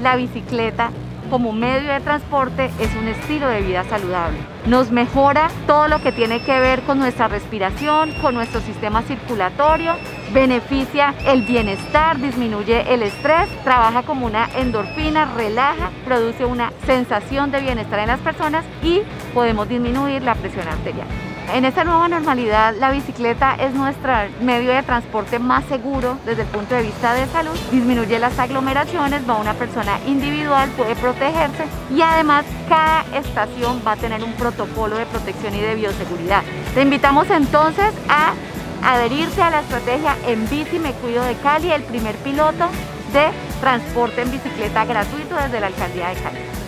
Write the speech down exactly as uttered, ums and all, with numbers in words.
la bicicleta como medio de transporte es un estilo de vida saludable. Nos mejora todo lo que tiene que ver con nuestra respiración, con nuestro sistema circulatorio, beneficia el bienestar, disminuye el estrés, trabaja como una endorfina, relaja, produce una sensación de bienestar en las personas y podemos disminuir la presión arterial. En esta nueva normalidad, la bicicleta es nuestro medio de transporte más seguro desde el punto de vista de salud, disminuye las aglomeraciones, va una persona individual, puede protegerse y además cada estación va a tener un protocolo de protección y de bioseguridad. Te invitamos entonces a adherirse a la estrategia En Bici Me Cuido de Cali, el primer piloto de transporte en bicicleta gratuito desde la Alcaldía de Cali.